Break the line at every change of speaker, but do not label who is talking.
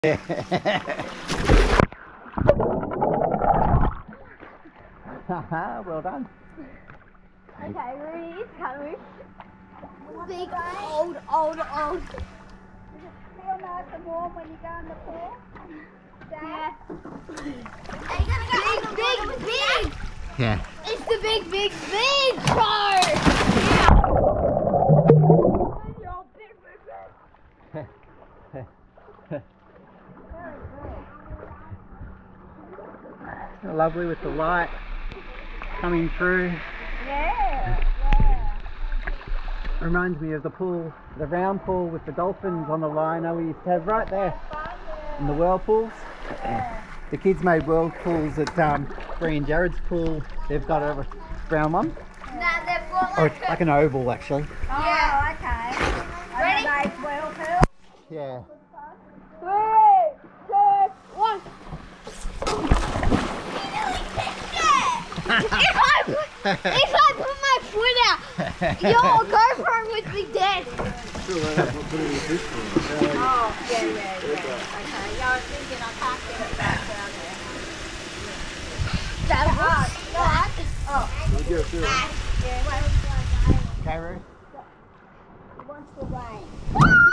Well done.
Okay, Rudy, it's coming. Big, old. Does it feel nice and warm when you go in the pool? Yeah. Are you gonna go big?
Yeah.
It's the big part!
Lovely with the light coming through.
Yeah.
Reminds me of the pool, the round pool with the dolphins on the line we used to have right there in the whirlpools. The kids made whirlpools at Bree and Jared's pool. They've got a round one.
Nah, they've got
Or like an oval actually.
Yeah, okay. Ready? Nice whirlpool.
Yeah.
3, 2, 1. If I put my foot out, your GoPro would be dead. Oh, yeah. Okay, I was thinking I can't get it back down there. That's hard.
Okay, Ruth.
He wants the rain.